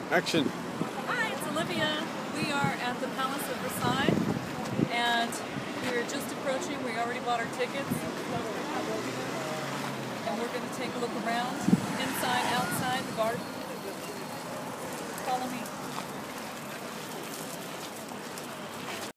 Action. Hi, it's Olivia. We are at the Palace of Versailles, and we're just approaching. We already bought our tickets, and we're going to take a look around, inside, outside the garden.